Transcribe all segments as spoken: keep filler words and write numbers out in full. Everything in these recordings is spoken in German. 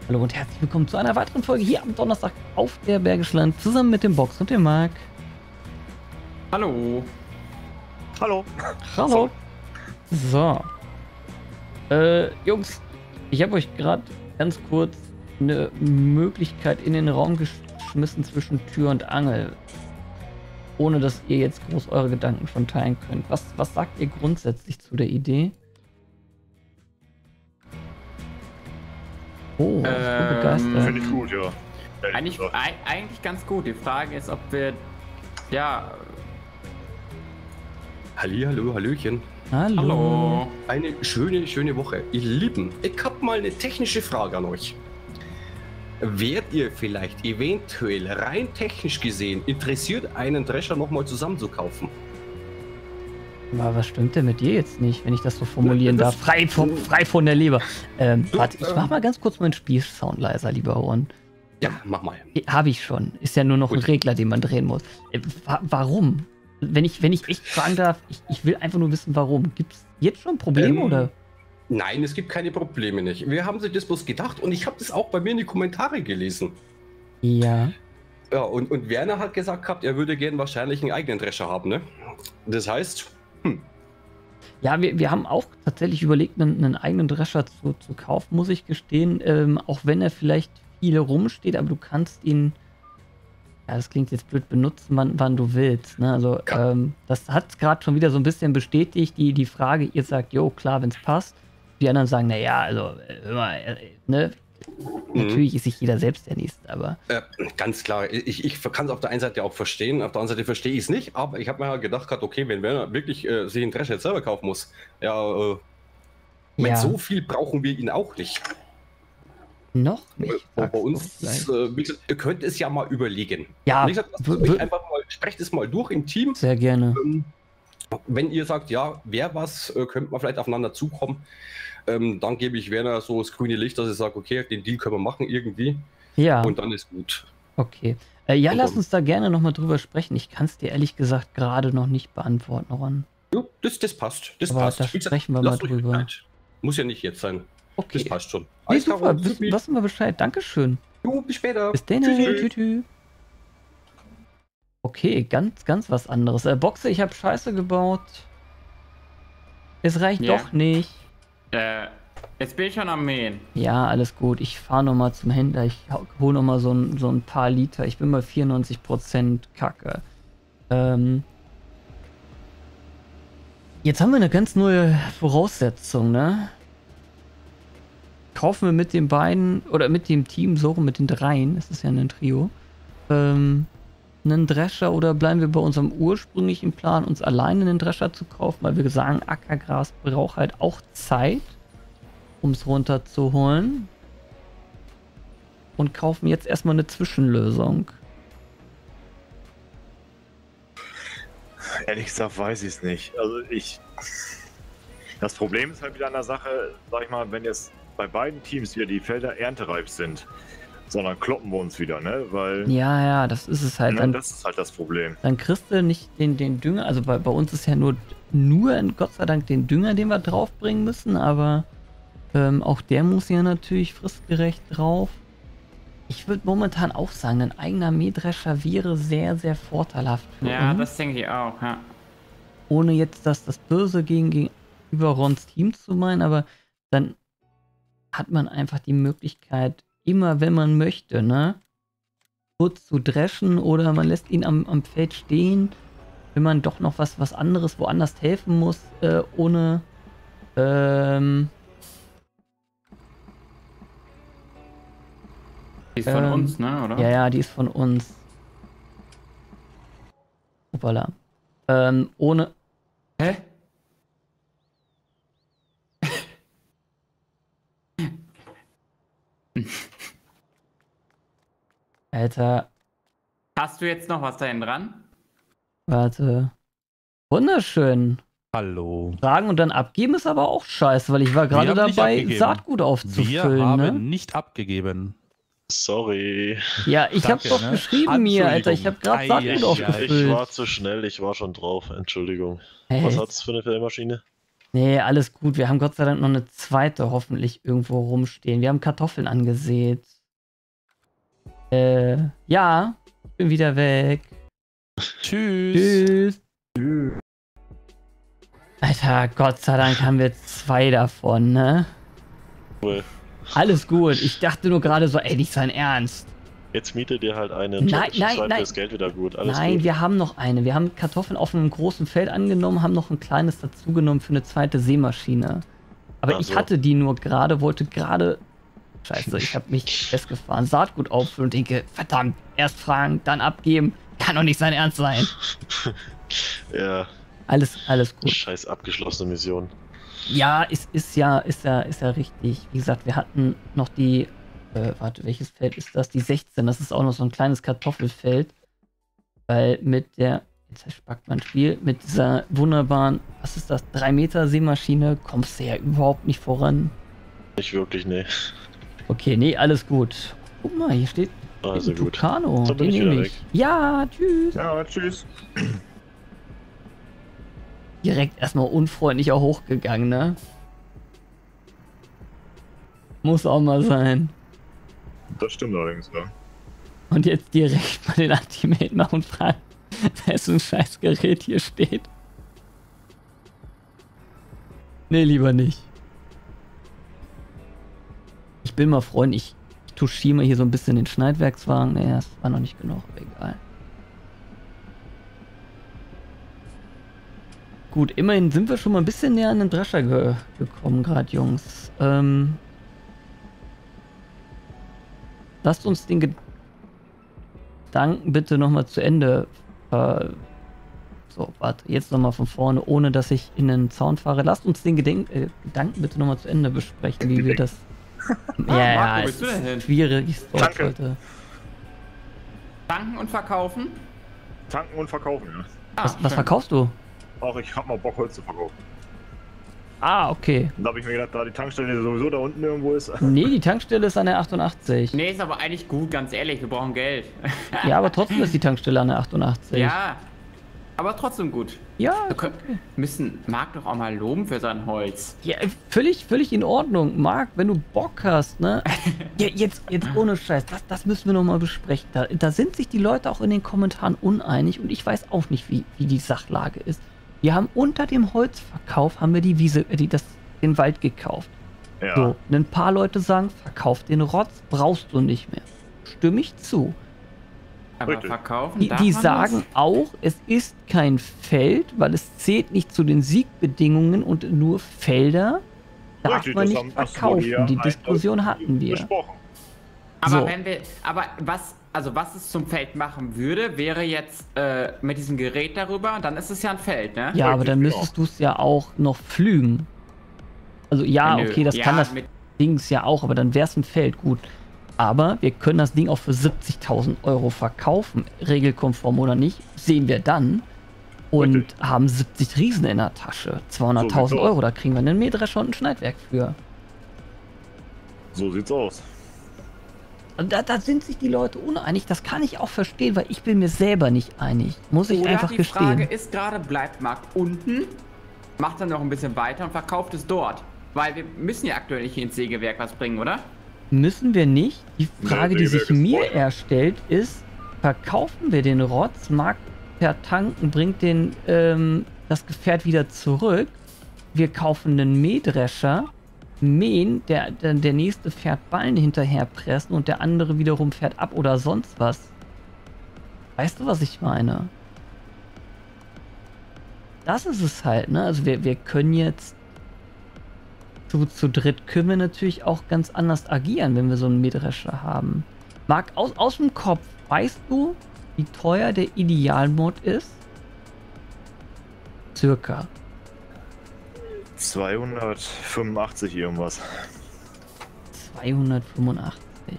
Hallo und herzlich willkommen zu einer weiteren Folge hier am Donnerstag auf der Bergischen Land zusammen mit dem Box und dem Marc. Hallo. Hallo. Hallo. So. Äh, Jungs, ich habe euch gerade ganz kurz eine Möglichkeit in den Raum geschmissen zwischen Tür und Angel. Ohne dass ihr jetzt groß eure Gedanken schon teilen könnt. Was, was sagt ihr grundsätzlich zu der Idee? Oh, ich Ähm, bin begeistert. Finde ich gut, ja. Eigentlich, ei- eigentlich ganz gut. Die Frage ist, ob wir, ja, Hallihallo, Hallöchen. Hallo. hallo. Eine schöne, schöne Woche. Ihr Lieben, ich hab mal eine technische Frage an euch. Wärt ihr vielleicht eventuell rein technisch gesehen interessiert, einen Drescher nochmal zusammenzukaufen? Aber was stimmt denn mit dir jetzt nicht, wenn ich das so formulieren Das- darf? Frei, von- frei von der Leber. Ähm, warte, ich mach mal ganz kurz meinen Spielsound leiser, lieber Ohren. Ja, mach mal. Habe ich schon. Ist ja nur noch ein Gut. Regler, den man drehen muss. Äh, wa warum? Wenn ich, wenn ich echt fragen darf, ich, ich will einfach nur wissen, warum. Gibt es jetzt schon Probleme Ähm, oder? Nein, es gibt keine Probleme nicht. Wir haben sich das bloß gedacht und ich habe das auch bei mir in die Kommentare gelesen. Ja. Ja, und, und Werner hat gesagt gehabt, er würde gern wahrscheinlich einen eigenen Drescher haben, ne? Das heißt, Ja, wir, wir haben auch tatsächlich überlegt, einen, einen eigenen Drescher zu, zu kaufen, muss ich gestehen. Ähm, auch wenn er vielleicht viel rumsteht, aber du kannst ihn, ja, das klingt jetzt blöd, benutzen, wann, wann du willst. Ne? Also, Ja. ähm, das hat gerade schon wieder so ein bisschen bestätigt, die, die Frage, ihr sagt, jo, klar, wenn es passt. Die anderen sagen, naja, also, äh, hör mal, äh, ne? Natürlich ist sich jeder selbst der Nächste, aber Äh, ganz klar, ich, ich kann es auf der einen Seite auch verstehen, auf der anderen Seite verstehe ich es nicht, aber ich habe mir halt gedacht, gehabt, okay, wenn Werner wirklich äh, sich einen Drescher jetzt selber kaufen muss, ja, äh, mit Ja. so viel brauchen wir ihn auch nicht. noch nicht. Äh, bei sagst du uns, vielleicht. äh, wie gesagt, ihr könnt es ja mal überlegen. Ja, Wie gesagt, lasst w- euch w- einfach mal, sprecht es mal durch im Team. Sehr gerne. Ähm, wenn ihr sagt, ja, wer was, äh, könnte man vielleicht aufeinander zukommen, ähm, dann gebe ich Werner so das grüne Licht, dass ich sage, okay, den Deal können wir machen irgendwie Ja. und dann ist gut. Okay. Äh, ja, Und lass dann- uns da gerne nochmal drüber sprechen. Ich kann es dir ehrlich gesagt gerade noch nicht beantworten, Ron. Ja, das, das passt, das Aber passt. da Wie gesagt, sprechen wir mal lasst euch drüber. Zeit. Muss ja nicht jetzt sein. Okay. Das passt schon. Nee, Alles klar, super. Supi. Wissen, wissen wir Bescheid. Dankeschön. Jo, bis später. Bis dann. Tschüssi. Tschü tschü. Okay, ganz, ganz was anderes. Äh, Boxe, ich habe Scheiße gebaut. Es reicht Ja. doch nicht. Äh, jetzt bin ich schon am Mähen. Ja, alles gut. Ich fahre nochmal zum Händler. Ich hole nochmal so ein, so ein paar Liter. Ich bin bei vierundneunzig Prozent Kacke. Ähm, jetzt haben wir eine ganz neue Voraussetzung, ne? Kaufen wir mit den beiden, oder mit dem Team, so rum, mit den dreien, es ist ja ein Trio, ähm, einen Drescher oder bleiben wir bei unserem ursprünglichen Plan, uns alleine einen Drescher zu kaufen, weil wir sagen, Ackergras braucht halt auch Zeit, um es runterzuholen. Und kaufen jetzt erstmal eine Zwischenlösung. Ehrlich gesagt weiß ich es nicht. Also ich. Das Problem ist halt wieder an der Sache, sag ich mal, wenn jetzt bei beiden Teams wieder die Felder erntereif sind, sondern kloppen wir uns wieder, ne? Weil Ja, ja, das ist es halt. ne, Dann, das ist halt das Problem. dann kriegst du nicht den, den Dünger, also bei, bei uns ist ja nur, nur, Gott sei Dank, den Dünger, den wir draufbringen müssen, aber ähm, auch der muss ja natürlich fristgerecht drauf. Ich würde momentan auch sagen, ein eigener Mähdrescher wäre sehr, sehr vorteilhaft für Ja, uns. das denke ich auch, ja. Ohne jetzt das, das Böse gegen, gegenüber Rons Team zu meinen, aber dann hat man einfach die Möglichkeit, immer wenn man möchte, ne, kurz zu dreschen oder man lässt ihn am, am Feld stehen, wenn man doch noch was, was anderes woanders helfen muss, äh, ohne ähm, Die ist von Ähm, uns, ne, oder? ja, ja, die ist von uns. Hoppala. Ähm, ohne. Hä? Alter, Hast du jetzt noch was da hinten dran? warte. Wunderschön. Hallo. Tragen und dann abgeben ist aber auch scheiße, weil ich war gerade haben nicht dabei, abgegeben. Saatgut Wir aufzufüllen, haben ne? nicht abgegeben. Sorry, Ja, ich hab Danke, doch ne? geschrieben mir, Alter. Ich hab gerade Ei, Saatgut ei, ei. ich aufgefüllt. war zu schnell, ich war schon drauf, Entschuldigung. Hä? Was hat's für eine Fellmaschine? Nee, alles gut. Wir haben Gott sei Dank noch eine zweite hoffentlich irgendwo rumstehen. Wir haben Kartoffeln angesät. Äh, ja, ich bin wieder weg. Tschüss. Tschüss. Alter, Gott sei Dank haben wir zwei davon, ne? Cool. Alles gut. Ich dachte nur gerade so, ey, nicht sein Ernst. Jetzt mietet ihr halt eine. Nein, nein, nein. Das Geld wieder gut. Alles Nein, gut. wir haben noch eine. Wir haben Kartoffeln auf einem großen Feld angenommen, haben noch ein kleines dazugenommen für eine zweite Sämaschine. Aber Ach ich so. hatte die nur gerade, wollte gerade... Scheiße, ich habe mich festgefahren. Saatgut auffüllen und denke, verdammt, erst fragen, dann abgeben. Kann doch nicht sein Ernst sein. Ja, Alles, alles gut. scheiß abgeschlossene Mission. Ja, ist, ist ja, ist ja, ist ja richtig. Wie gesagt, wir hatten noch die, äh, warte, welches Feld ist das? Die sechzehn, das ist auch noch so ein kleines Kartoffelfeld. Weil mit der, jetzt spackt mein Spiel, mit dieser wunderbaren, was ist das, drei Meter Sämaschine, kommst du ja überhaupt nicht voran. Nicht wirklich, nee. Okay, nee, alles gut. Guck mal, hier steht Also ein gut. Tucano, So bin den ich nehme wieder ich. Ja, tschüss. Ja, tschüss. Direkt erstmal unfreundlich auch hochgegangen, ne? Muss auch mal sein. Das stimmt allerdings, ja. Und jetzt direkt mal den Anti-Mate machen und fragen, wessen scheiß Gerät hier steht. Nee, lieber nicht. Ich bin mal freundlich. Ich touchiere mal hier so ein bisschen den Schneidwerkswagen. Nee, das war noch nicht genug, aber egal. Gut, immerhin sind wir schon mal ein bisschen näher an den Drescher ge gekommen, gerade, Jungs. Ähm, lasst uns den Gedanken bitte nochmal zu Ende. Äh, so, warte, jetzt nochmal von vorne, ohne dass ich in den Zaun fahre. Lasst uns den Gedenk äh, Gedanken bitte nochmal zu Ende besprechen, wie wir das. Ja, ja, Marco, es bist du denn hin? ist schwierig Deutsch Danke. heute. Tanken und verkaufen? Tanken und verkaufen, ja. Ah, Was, was schön. verkaufst du? Auch ich hab mal Bock, Holz zu verkaufen. Ah, okay. Und da habe ich mir gedacht, da die Tankstelle sowieso da unten irgendwo ist. Nee, die Tankstelle ist an der achtundachtzig. Nee, ist aber eigentlich gut, ganz ehrlich, wir brauchen Geld. Ja, aber trotzdem ist die Tankstelle an der achtundachtzig. Ja, aber trotzdem gut. Ja, Wir können, müssen Marc doch auch mal loben für sein Holz. ja, völlig, völlig in Ordnung. Marc, wenn du Bock hast, ne? Ja, jetzt, jetzt ohne Scheiß, das, das müssen wir nochmal besprechen. Da, da sind sich die Leute auch in den Kommentaren uneinig und ich weiß auch nicht, wie, wie die Sachlage ist. Wir haben unter dem Holzverkauf haben wir die Wiese, äh, die, das, den Wald gekauft. Ja. So, ein paar Leute sagen, verkauf den Rotz, brauchst du nicht mehr. Stimme ich zu. Aber Richtig. verkaufen Die, darf die man sagen das? auch, es ist kein Feld, weil es zählt nicht zu den Siegbedingungen und nur Felder darf Richtig, man das nicht haben- das wurde verkaufen. ja Die Diskussion eindeutig hatten wir. besprochen. Aber so. wenn wir, aber was, also was es zum Feld machen würde, wäre jetzt äh, mit diesem Gerät darüber, dann ist es ja ein Feld, ne? Ja, aber Richtig, dann genau. müsstest du es ja auch noch pflügen. Also ja, Nö. okay, das Ja, kann das mit- Dings ja auch, aber dann wäre es ein Feld, gut. Aber wir können das Ding auch für siebzigtausend Euro verkaufen, regelkonform oder nicht, sehen wir dann. Und Richtig. haben siebzig Riesen in der Tasche. zweihunderttausend So sieht's Euro, da kriegen wir einen Mähdrescher und ein Schneidwerk für. So sieht's aus. Und da, da sind sich die Leute uneinig, das kann ich auch verstehen, weil ich bin mir selber nicht einig. Muss ich Oder einfach die gestehen. Frage ist gerade, bleibt Marc unten, macht dann noch ein bisschen weiter und verkauft es dort. Weil wir müssen ja aktuell nicht ins Sägewerk was bringen, oder? Müssen wir nicht. Die Frage, Nee, die Sägewerk sich ist mir voll. erstellt, ist, verkaufen wir den Rotz, Marc vertanken, bringt den, ähm, das Gefährt wieder zurück. Wir kaufen einen Mähdrescher, mähen, der, der, der nächste fährt Ballen hinterher pressen und der andere wiederum fährt ab oder sonst was. Weißt du, was ich meine? Das ist es halt, ne? Also wir, wir können jetzt zu, zu dritt können wir natürlich auch ganz anders agieren, wenn wir so einen Mähdrescher haben. Marc, aus, aus dem Kopf, weißt du, wie teuer der Idealmod ist? Circa. zweihundertfünfundachtzig irgendwas. zweihundertfünfundachtzig.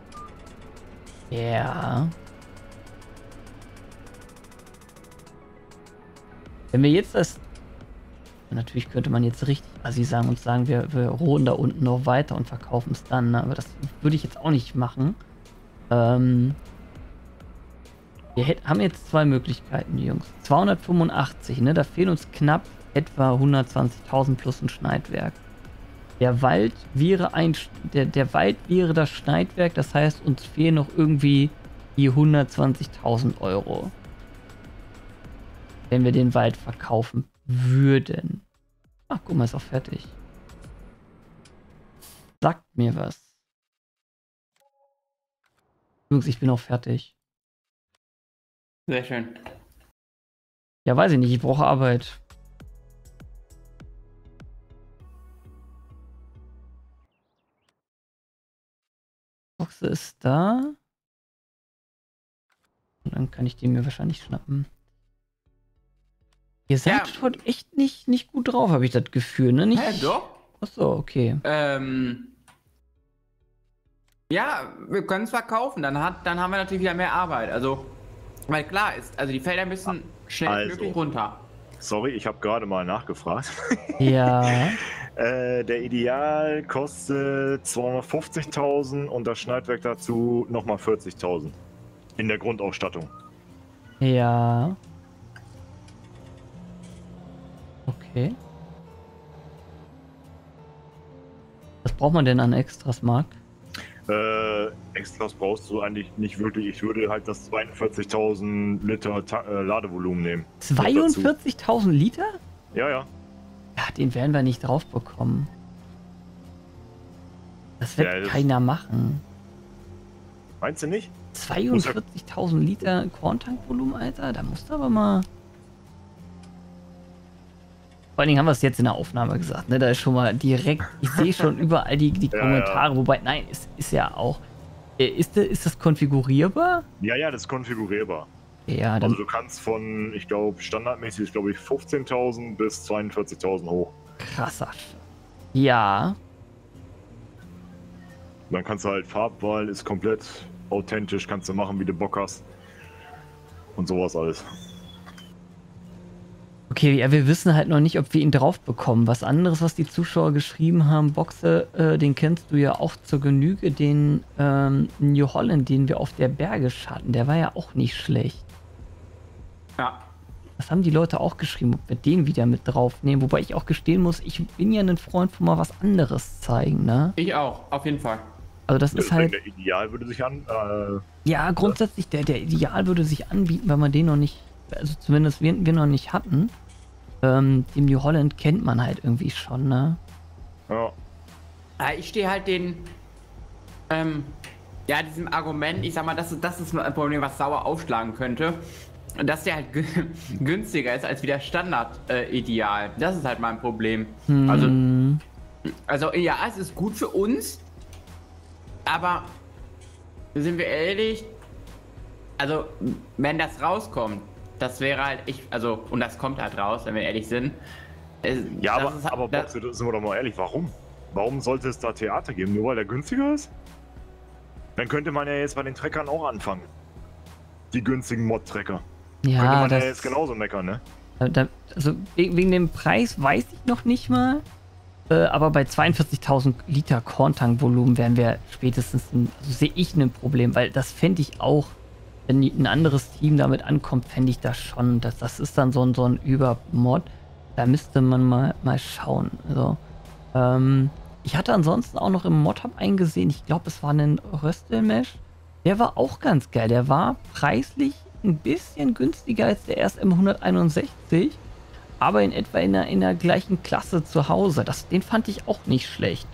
Ja. Wenn wir jetzt das... Natürlich könnte man jetzt richtig assi sagen und sagen, wir, wir rohen da unten noch weiter und verkaufen es dann, ne? Aber das würde ich jetzt auch nicht machen. Ähm... Wir hätt, haben jetzt zwei Möglichkeiten, Jungs. zweihundertfünfundachtzig, ne? Da fehlen uns knapp etwa hundertzwanzigtausend plus ein Schneidwerk. Der Wald wäre ein, der, der Wald wäre das Schneidwerk, das heißt, uns fehlen noch irgendwie die hundertzwanzigtausend Euro. Wenn wir den Wald verkaufen würden. Ach, guck mal, ist auch fertig. Sagt mir was. Jungs, ich bin auch fertig. Sehr schön. Ja, weiß ich nicht, ich brauche Arbeit. Boxe ist da. Und dann kann ich die mir wahrscheinlich schnappen. Ihr seid Ja. heute echt nicht, nicht gut drauf, habe ich das Gefühl, ne? Nicht... Hä, doch? Achso, okay. Ähm. Ja, wir können es verkaufen, dann, hat, dann haben wir natürlich wieder mehr Arbeit. Also, weil klar ist, also die Felder müssen schnellstmöglich Also. runter. Sorry, ich habe gerade mal nachgefragt. Ja. äh, der Ideal kostet zweihundertfünfzigtausend und das Schneidwerk dazu nochmal vierzigtausend. In der Grundausstattung. Ja. Okay. Was braucht man denn an Extras, Marc? Äh, Extras brauchst du eigentlich nicht wirklich. Ich würde halt das zweiundvierzigtausend Liter Ta äh, Ladevolumen nehmen. zweiundvierzigtausend Liter? Ja, ja. Ja, den werden wir nicht drauf bekommen. Das wird Ja, das- keiner machen. Meinst du nicht? zweiundvierzigtausend Liter Korntankvolumen, Alter? Da musst du aber mal... Vor allen Dingen haben wir es jetzt in der Aufnahme gesagt, ne? Da ist schon mal direkt... Ich sehe schon überall die, die Ja, Kommentare, wobei... Nein, ist, ist ja auch... Äh, Ist, ist das konfigurierbar? Ja, ja, das ist konfigurierbar. Ja, dann... Also du kannst von, ich glaube, standardmäßig ist, glaube ich, fünfzehntausend bis zweiundvierzigtausend hoch. Krasser. Ja. Dann kannst du halt Farbwahl, ist komplett authentisch, kannst du machen, wie du Bock hast. Und sowas alles. Okay, ja, wir wissen halt noch nicht, ob wir ihn drauf bekommen. Was anderes, was die Zuschauer geschrieben haben, Boxe, äh, den kennst du ja auch zur Genüge, den ähm, New Holland, den wir auf der Bergisch hatten, der war ja auch nicht schlecht. Ja. Das haben die Leute auch geschrieben, ob wir den wieder mit draufnehmen. Wobei ich auch gestehen muss, ich bin ja ein Freund von mal was anderes zeigen, ne? Ich auch, auf jeden Fall. Also das ist halt, Der Ideal würde sich an. Äh, ja, grundsätzlich, der, der Ideal würde sich anbieten, weil man den noch nicht, also zumindest wir, wir noch nicht hatten. Ähm, den New Holland kennt man halt irgendwie schon, ne? ja. Ja, ich stehe halt den, ähm, ja, diesem Argument, ich sag mal, das, ist- das ist ein Problem, was sauer aufschlagen könnte. Dass der halt gü- günstiger ist als wie der Standard-Ideal. das ist halt mein Problem. Also, Hm. also, ja, es ist gut für uns, aber sind wir ehrlich, also, wenn das rauskommt, das wäre halt, ich, also, und das kommt halt raus, wenn wir ehrlich sind. es- Ja, das aber, ist halt- aber das- Boxe, sind wir doch mal ehrlich, warum? Warum sollte es da Theater geben? Nur weil der günstiger ist? Dann könnte man ja jetzt bei den Treckern auch anfangen. Die günstigen Mod-Trecker. könnte Ja, man das, ja jetzt genauso meckern, ne? da, da, also wegen, wegen dem Preis weiß ich noch nicht mal. Äh, aber bei zweiundvierzigtausend Liter Korntankvolumen wären wir spätestens, ein, also sehe ich ein Problem, weil das fände ich auch, wenn die- ein anderes Team damit ankommt, fände ich das schon. Das, das ist dann so ein, so ein Übermod. Da müsste man mal, mal schauen. Also, ähm, ich hatte ansonsten auch noch im Mod-Hub eingesehen, ich glaube, es war ein Röstelmesh. Der war auch ganz geil. Der war preislich ein bisschen günstiger als der R S M hunderteinundsechzig, aber in etwa in der, in der gleichen Klasse zu Hause. Das, den fand ich auch nicht schlecht.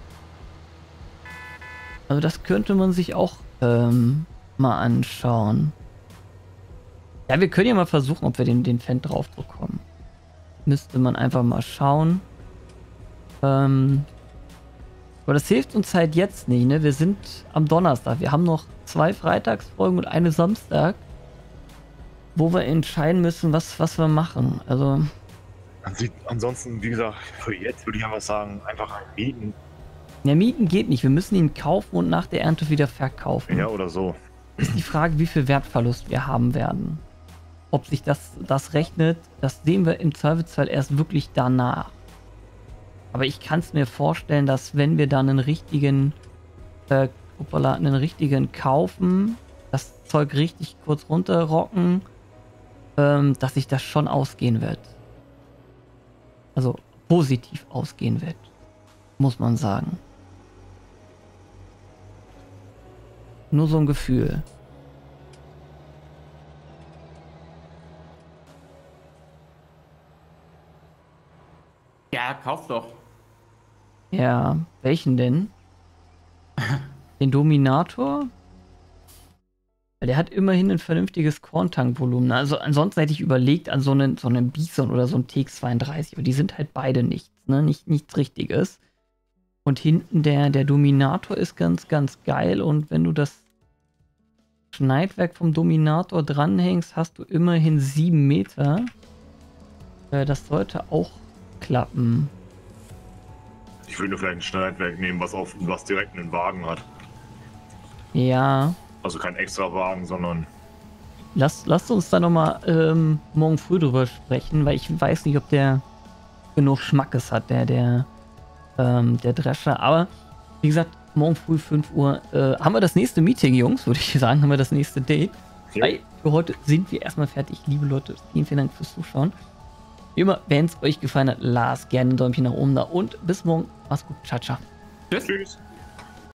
Also das könnte man sich auch ähm, mal anschauen. Ja, wir können ja mal versuchen, ob wir den, den Fan drauf bekommen. Müsste man einfach mal schauen. Ähm, aber das hilft uns halt jetzt nicht, ne? Wir sind am Donnerstag. Wir haben noch zwei Freitagsfolgen und eine Samstag, wo wir entscheiden müssen, was, was wir machen. Also, Ansi- Ansonsten, wie gesagt, für jetzt würde ich einfach sagen, einfach mieten. ja, mieten geht nicht. Wir müssen ihn kaufen und nach der Ernte wieder verkaufen. Ja, oder so. Ist die Frage, wie viel Wertverlust wir haben werden. Ob sich das, das rechnet, das sehen wir im Zweifelsfall erst wirklich danach. Aber ich kann es mir vorstellen, dass wenn wir dann einen richtigen, äh, hoppala, einen richtigen kaufen, das Zeug richtig kurz runterrocken, ähm, dass sich das schon ausgehen wird. also positiv ausgehen wird. Muss man sagen. Nur so ein Gefühl. Ja, kauf doch. Ja, welchen denn? Den Dominator? Weil der hat immerhin ein vernünftiges Korntankvolumen. Also ansonsten hätte ich überlegt an so einen, so einen Bison oder so einen T X zweiunddreißig. Aber die sind halt beide nichts, ne? Nicht, nichts Richtiges. Und hinten der, der Dominator ist ganz, ganz geil. Und wenn du das Schneidwerk vom Dominator dranhängst, hast du immerhin sieben Meter. Äh, das sollte auch klappen. Ich würde nur vielleicht ein Schneidwerk nehmen, was, auf, was direkt einen Wagen hat. Ja. Also kein extra Wagen, sondern... Lass, lasst uns da nochmal ähm, morgen früh drüber sprechen, weil ich weiß nicht, ob der genug Schmackes hat, der, der, ähm, der Drescher. Aber wie gesagt, morgen früh fünf Uhr äh, haben wir das nächste Meeting, Jungs, würde ich sagen, haben wir das nächste Date. Ja. Weil für heute sind wir erstmal fertig. Liebe Leute, vielen, vielen Dank fürs Zuschauen. Wie immer, wenn es euch gefallen hat, lasst gerne ein Däumchen nach oben da und bis morgen. Macht's gut. Ciao, ciao. Tschüss. Tschüss.